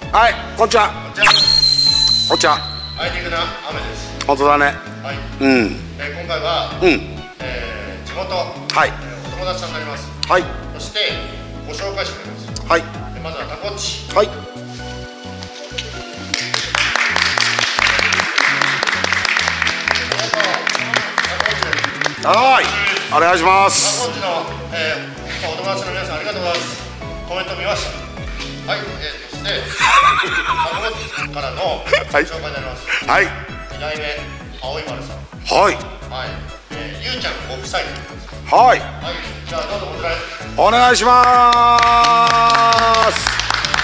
はい、こんにちは。こんにちは。 あいにくな雨です。 本当だね。 はい。 うん。 今回は、地元、 はい。 お友達さんになります。 はい。 そしてご紹介してくれます。 はい。 まずはタコッチ。 はい。はい。お願いしまタす。 コッチの、お友達の皆さんありがとうございます。コメント見ました。はい。そしてタコッチからのご紹介になります。 はい。 2代目青い丸さん。 はい。 はい。ゆうちゃんご夫妻でございます。 はい。 はい。じゃあどうぞこちらへ。 お願いします。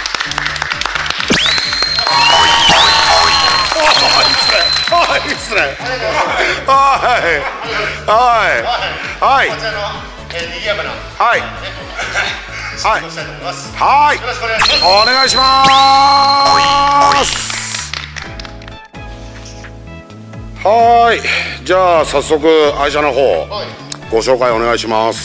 はい、いいっすね。はい。はい。はい。 こちらの賑やかなはい。 はい。したいと思います。 はい。 よろしくお願いします。 お願いします。はい。じゃあ早速愛車の方はい。 ご紹介お願いします。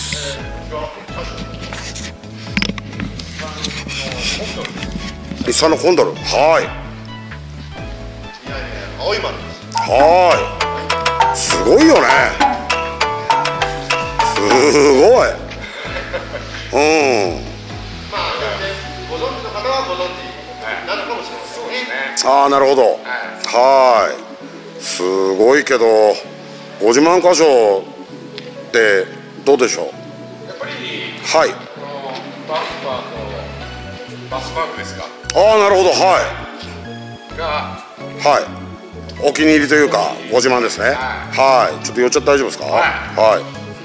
日産のコンドル。はい。 青い丸です。 はい。すごいよね。すごい。うん。 まあご存知の方はご存知なのかもしれませんね。 ああ、なるほど。はい。すごいけど、50万箇所ってどうでしょう。 やっぱりはい。 このバンパーとバスマークですかああ、なるほど。はがい。はい。お気に入りというか、50万ですね。はい。ちょっと寄っちゃって大丈夫ですか。はい。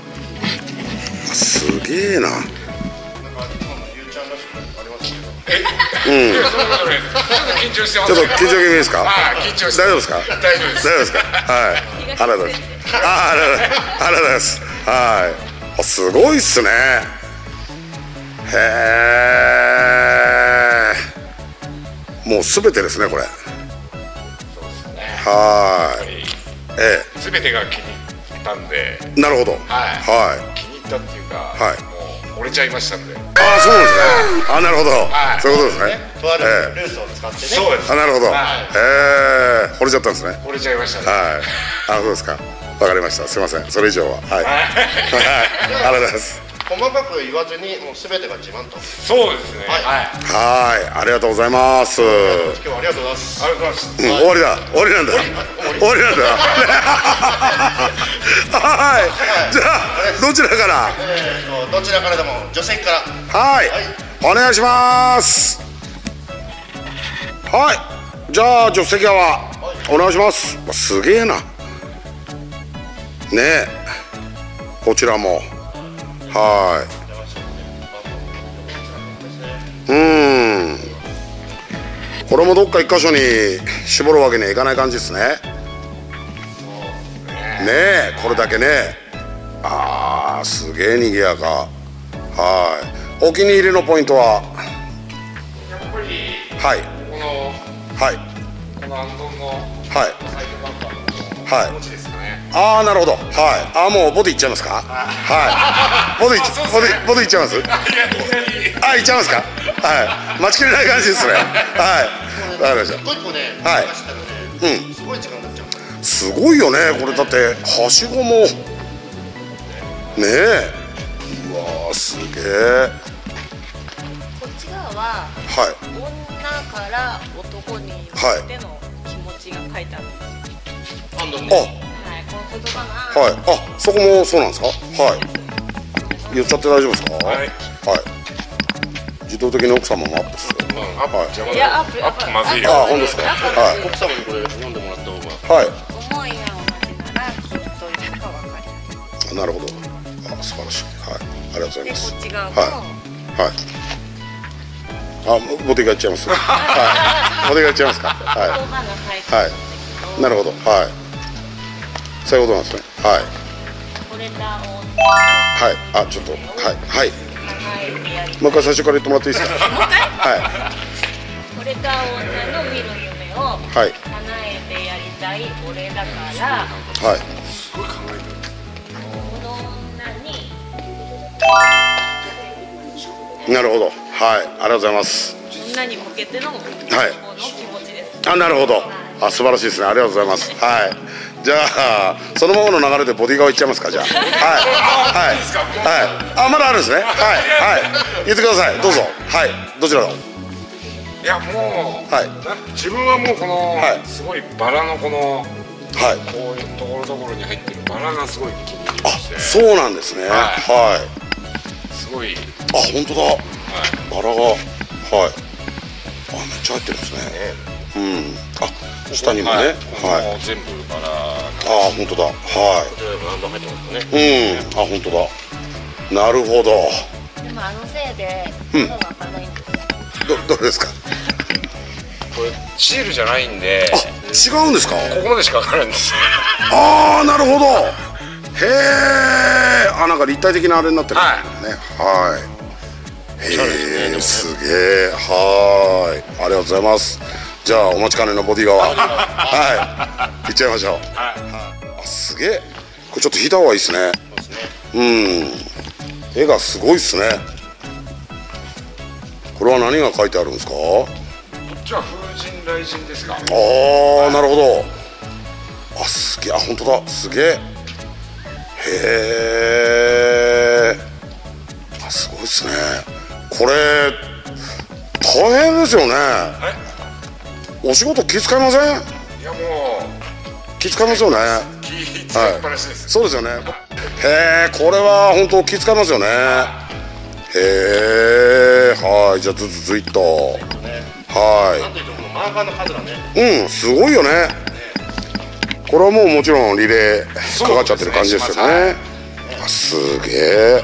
すげえな。 なんかいつものゆうちゃんらしくありますけど。 うん。 そんなことないです。ちょっと緊張してます。 ちょっと緊張気味ですか。 緊張して大丈夫ですか。 大丈夫です。 大丈夫ですか。はい。ありがとうございます。ありがとうございます。はい。すごいっすね。へえ。もうすべてですね、これ。はい。 すべてが気に入ったんで。 なるほど。 はい。気に入ったっていうか。 はい。 もう折れちゃいましたんで。 ああ、そうなんですね。あ、なるほど。そういうことですね。 とあるルースを使ってね。 そうです。 あ、なるほど。惚れちゃったんですね。 折れちゃいましたね。 はい。あ、そうですか。わかりました。すみません。それ以上は。はい。はい。ありがとうございます。 細かく言わずにもうすべてが自慢と。 そうですね。 はい。ありがとうございます。 今日はありがとうございます。 ありがとうございます。 終わりだ。終わりなんだ。終わりなんだ。はい。じゃあどちらから。 どちらからでも助手席から。 はい。お願いします。はい。じゃあ助手席側お願いします。すげえな。ねえ。こちらも。はい。これもどっか一箇所に絞るわけにはいかない感じですね。ねえ、これだけね。ああ、すげえ賑やか。はい。お気に入りのポイントは。 やっぱり。 はい。 この。 はい。 このアンドンの。 はい。 サイドバンパーの。 はい。 気持ちですかね。 ああ、なるほど。はい。ああ、もうボディいっちゃいますか。はい。ボディいっちゃいます。あ、いっちゃいますか。はい。待ちきれない感じですね。はい。わかりました。 一個一個ね。 はい。 すごい時間になっちゃう。 すごいよね。これだってはしごも。ねえ。うわー、すげえ。 こっち側は。 はい。 女から男に向けての気持ちが書いてあるんですよ。 ハンドルね。 この言葉が。 はい。あ、そこもそうなんですか。はい。言っちゃって大丈夫ですか。はい。はい。自動的に奥様もアップする。 アップ。 いや、アップまずいよ。 あ、本当ですか。はい。 奥様にこれ読んでもらった方が。 はい。 思いが同じならきっといつか分かります。 なるほど。あ、素晴らしい。はい。ありがとうございます。 で、こっち側も。 はい。はい。あ、ボディがいっちゃいます。はい。ボディがいっちゃいますか。はい。はい。なるほど。はい。そういうことなんですね。はい。 これだを。 はい。あ、ちょっと。はい。はい。もう一回最初から言ってもらっていいですか。はい。 これが女の見る夢を叶えてやりたい俺だから。 はい。 すごい考えてる。 この女に。 なるほど。はい。ありがとうございます。 みなに向けてのこの気持ちです。 あ、なるほど。あ、素晴らしいですね。ありがとうございます。はい。じゃあそのままの流れでボディ側いっちゃいますか。じゃあはいはい。あ、まだあるんですね。はいはい。言ってください。どうぞ。はい。どちらの。 いやもう、はい、自分はもうこの、はい、すごいバラのこの、はい、こういうところどころに入ってるバラがすごい気に入りまして。 あ、そうなんですね。はい。はい、 すごい。 あ、本当だ。はい、バラが、はい。あ、めっちゃ入ってるんですね。うん。あ、下にもね。はい。 全部バラ。 あ、本当だ。はい。 こちらでも何度入ってますかね。 うん。あ、本当だ。なるほど。 でもせいで色が開かないんです。 どれですか。 これシールじゃないんで。 あ、違うんですか。 ここまでしか開かないんです。 ああ、なるほど。へえ。あ、なんか立体的なあれになってるんですね。はい。へえ、すげえ。はい。ありがとうございます。じゃあお待ちかねのボディ側。はい。行っちゃいましょう。はい。あ、すげえ。これちょっと引いた方がいいですね。うん。絵がすごいですね。これは何が書いてあるんですか。こっちは風神雷神ですか。ああ、なるほど。あ、すげえ。あ、本当だ。すげえ。へえ。あ、すごいですね。これ大変ですよね。お仕事気遣いません。いや、もう気遣いますよね。 気遣いっぱなしです。 そうですよね。へえ、これは本当気遣いますよね。へえ、はい。じゃあずいっと、はい。 なんといってもマーカーの数がね。 うん、すごいよね。これはもうもちろんリレーかかっちゃってる感じですよね。あ、すげえ。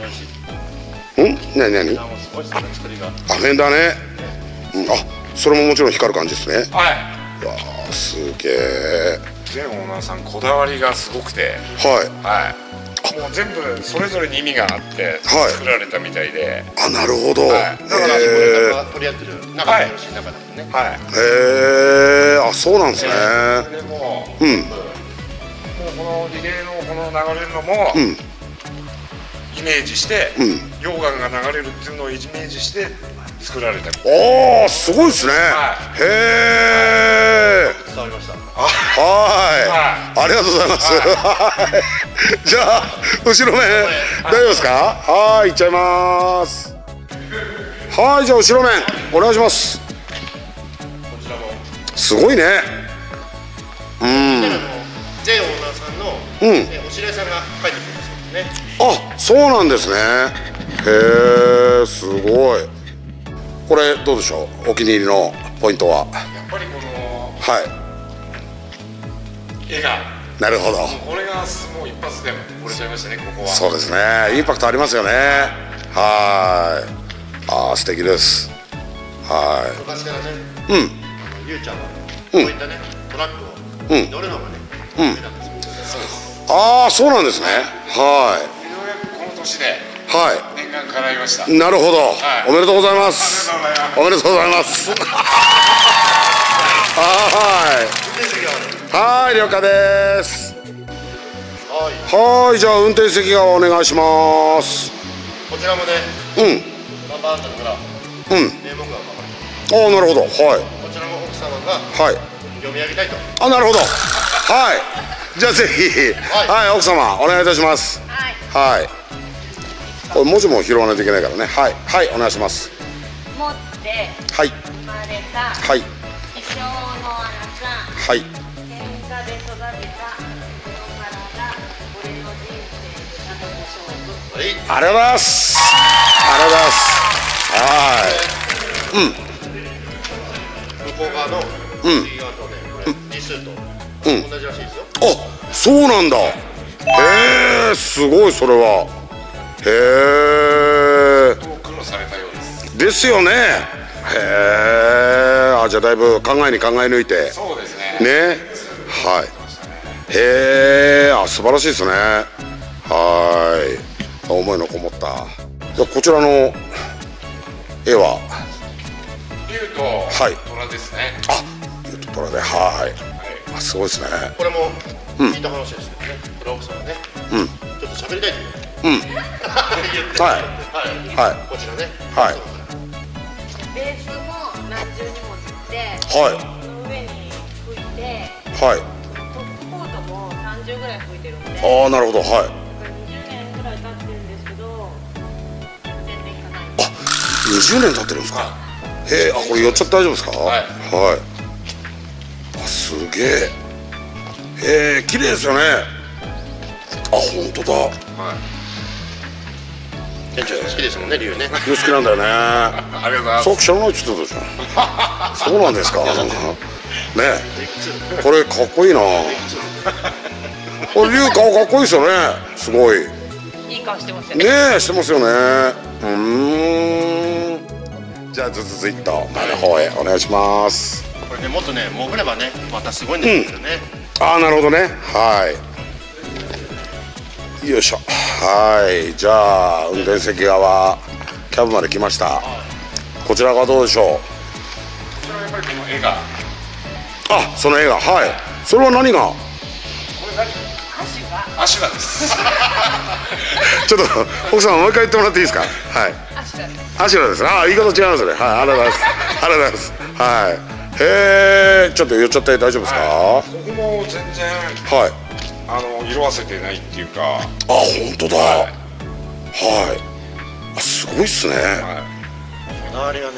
なに。あ、フェンダーね。うん、あ、それももちろん光る感じですね。 はい。 わあ、すげえ。 全オーナーさんこだわりがすごくて。はい。もう全部それぞれに意味があって作られたみたいで。 あ、なるほど。 だから取り合ってる仲良し仲だったね。 はい。 へえ、あ、そうなんですね。 それも、もうこのリレーのこの流れるのもイメージして、溶岩が流れるっていうのをイメージして作られた。 ああ、すごいですね。へえ。 伝わりました。 はい。ありがとうございます。じゃあ後ろ面大丈夫ですか。はい、いっちゃいます。はい、じゃあ後ろ面お願いします。 こちらもすごいね。うん。 全オーナーさんのお知り合いさんが書いてくれましたね。 あ、そうなんですね。へえ、すごい。これどうでしょう。お気に入りのポイントは。 やっぱりこの、 はい。 絵が。 なるほど。 これがもう一発で惚れちゃいましたね、ここは。 そうですね。インパクトありますよね。はい。ああ、素敵です。はい。 昔からね。ゆうちゃんはこういったねトラックを乗るのがね。 ああ、そうなんですね。はい。 ようやくこの年で。 はい。 念願叶いました。 なるほど。おめでとうございます。おめでとうございます。はい、了解です。はい、じゃあ運転席側お願いします。 こちらもね、ナンバーアントから名目が書かれてます。 ああ、なるほど。はい。 こちらも奥様が読み上げたいと。 あ、なるほど。はい。じゃあぜひ、はい、奥様お願いいたします。はい。これ文字も拾わないといけないからね。はい、はい、お願いします。 持ってはい生まれた、 はい、 一生のあなた、 はい、 喧嘩で育てたこの体、俺の人生でただの勝負。 ありがとうございます。ありがとうございます。はい。 向こう側の右側とね、これ2数と同じらしいですよ。 あ、そうなんだ。へえ、すごいそれは。へえ。 苦労されたようです。 ですよね。へえ。あ、じゃあだいぶ考えに考え抜いて。 そうですね。 ね。はい。へえ。あ、素晴らしいですね。はい。思いのこもった。じゃあこちらの絵は。 竜と虎ですね。 あ、竜と虎で、はい。あ、すごいですね。 これも聞いた話ですけどね。これ奥さんはね。ちょっと喋りたいと。 はい。はい。 こちらね。 はい。 ベースも重に持ってはいその上に拭いて、 はい。 トップコートも30ぐらい拭いてるんで、 ああ、なるほど。はい。 だから20年ぐらい経ってるんですけど全然いかない。 あ、20年経ってるんですか。へえ、あ、これ寄っちゃって大丈夫ですか。はい。はい。あ、すげえ。へえ、綺麗ですよね。あ、本当だ。はい。 店長好きですもんね、理由ね。 好きなんだよね。 ありがとうございます。 そう知らないって言ってたじゃん。そうなんですか。ね、これかっこいいな。これ龍顔かっこいいですよね。すごい。 いい顔してますよね。 ねえ、してますよね。じゃあ続いて前の方へお願いします。 これね、もっとね、潜ればね、またすごいんですよね。 ああ、なるほどね。はい。よいしょ。はい。じゃあ運転席側キャブまで来ました。こちらがどうでしょう。 こちらはやっぱりこの絵が。 あ、その絵が、はい。それは何が。 これ何？アシュラです。 ちょっと奥さんもう一回言ってもらっていいですか。はい。アシュラです。ああ、言い方違いますね。はい、ありがとうございます。ありがとうございます。はい。へえ、ちょっと寄っちゃって大丈夫ですか。 ここも全然。 はい。 色あせてないっていうか。 あ、本当だ。はい。あ、すごいっすね。 こだわりがね。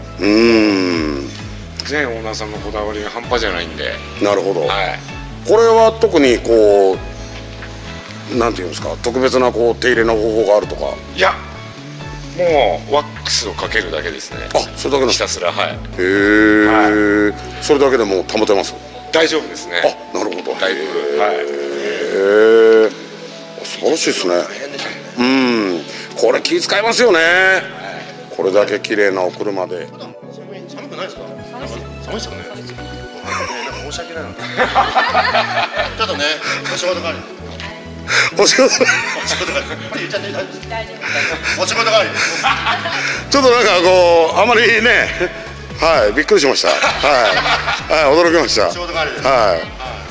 全オーナーさんのこだわりが半端じゃないんで。 なるほど。 はい。 これは特にこうなんていうんですか、特別なこう手入れの方法があるとか。 いや、もうワックスをかけるだけですね。 あ、それだけの。 ひたすら、はい。 へえ。それだけでも保てます。 大丈夫ですね。 あ、なるほど。 だいぶ。はい。 へえ。素晴らしいですね。これ気遣いますよね。これだけ綺麗なお車で。 寒くないですか。寒いですよね。申し訳ないな。ちょっとね、お仕事帰り。 お仕事帰り。 お仕事帰り。 ちょっとなんかこうあまりね、はい、びっくりしました。はい、驚きました。 お仕事帰りです。 はい。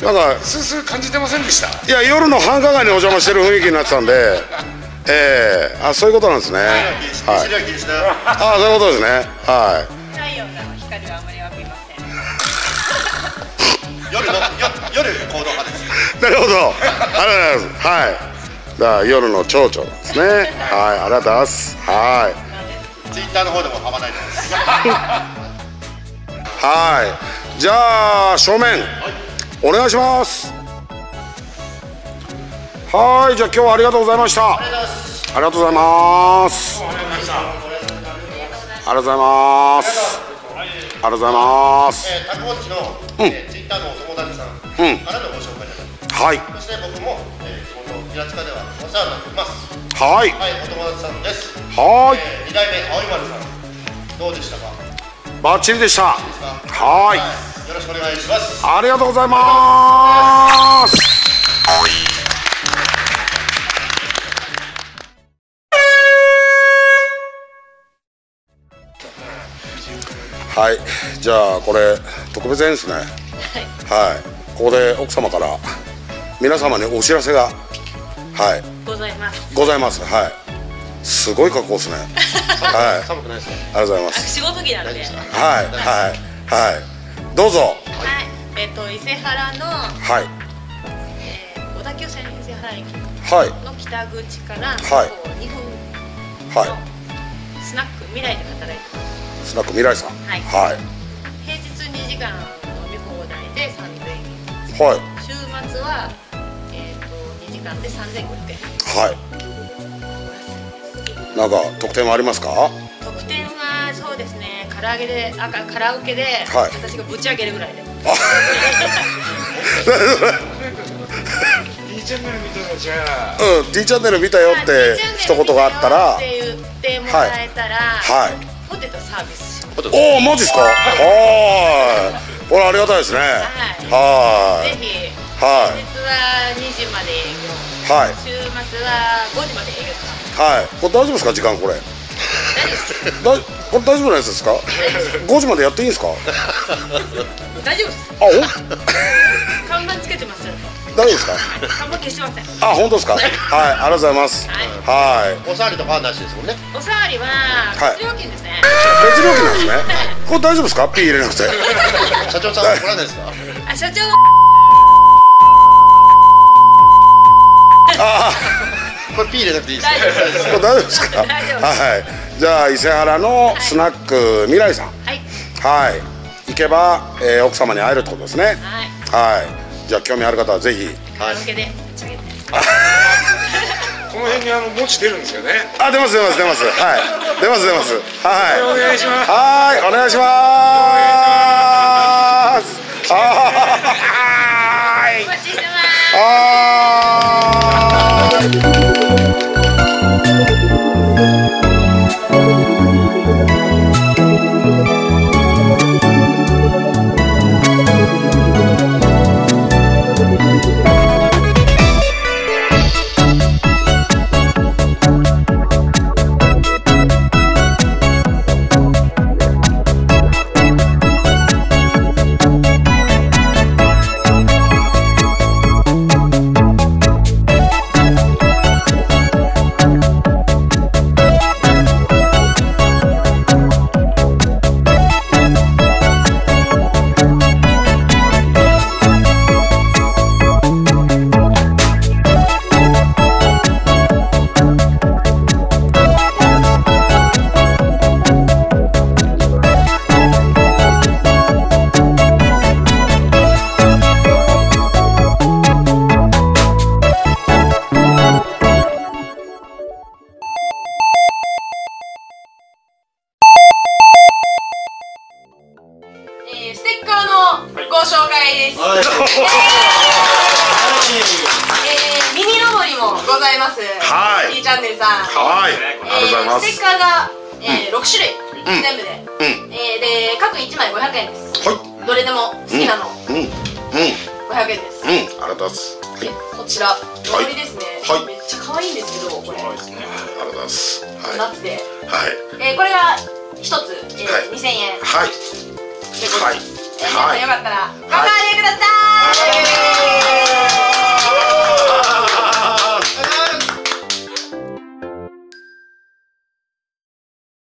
なんかスースー感じてませんでした。 いや、夜の繁華街にお邪魔してる雰囲気になってたんで、あ、そういうことなんですね。はい。あ、そういうことですね。はい。 太陽の光はあまり浴びません。 夜行動派です。 なるほど。ありがとうございます。はい。だから夜の蝶々なんですね。はい、ありがとうございます。はい。 ツイッターの方でも幅ないです。 はい。じゃあ正面お願いします。はい、じゃあ今日はありがとうございました。ありがとうございます。ありがとうございます。ありがとうございます。 タクウォッチのツイッターのお友達さんからのご紹介です。はい。そして僕もこの平塚ではお世話になっています。はい。はい、お友達さんです。はい。2代目青い丸さん、どうでしたか。 バッチリでした。はい。 よろしくお願いします。 ありがとうございます。はい、じゃあこれ特別編ですね。はい、ここで奥様から皆様にお知らせが、はい、 ございます。 はい、すごい格好ですね。はい、 寒くないですか。 ありがとうございます。 仕事着なんで。 はいはいはい、どうぞ。 はい、伊勢原の、 はい、 小田急線伊勢原駅の北口から2分のスナック未来で働いてます。 スナック未来さん。はい。はい。 平日2時間飲み放題で3000円。 はい。 週末は2時間で3500円。 はい。なんか特典はありますか？ 特典はそうですね。カラオケで私がぶち上げるぐらいで。 D チャンネル見たのじゃあ。 D チャンネル見たよって一言があったら。 って言ってもらえたら。はい。ポテトサービスします。 おお、マジですか。はい。これありがたいですね。はい。 ぜひ。 はい。 平日は2時まで営業。はい。週末は5時まで営業します。 はい。これ大丈夫ですか、時間これ。これ大丈夫なやつですか。5時までやっていいんですか。 大丈夫です。 あ、 看板つけてます。 大大丈夫ですか？ 看板消してません。 あ、本当ですか？はい、ありがとうございます。はい。 おさわりとかはなしですもんね。 おさわりは別料金ですね。 別料金なんですね。これ大丈夫ですか？ピー入れなくて。 社長さんは怒らないですか？ あ、社長。 ああ。 これピー入れなくていいですか？ これ大丈夫ですか？はい。じゃあ伊勢原のスナック未来さん。はい。はい。行けば奥様に会えるってことですね。はい。じゃあ興味ある方はぜひ。 カラオケで打ち上げて。 この辺に文字出るんですよね。 あ、出ます。はい。出ます。はい。 お願いします。 はい、お願いします。はい。 お待ちしてます。 ステッカーのご紹介です。ミニのぼりもございます。 はい。 Tチャンネルさん。 はい。ありがとうございます。 ステッカーが6種類全部で、で各1枚500円です。はい。どれでも好きなの500円です。 ありがとうございます。 こちらのぼりですね。めっちゃ可愛いんですけど、これ。 ありがとうございます。 夏で。 はい。 これが1つ2000円。はい。よかったら、バカで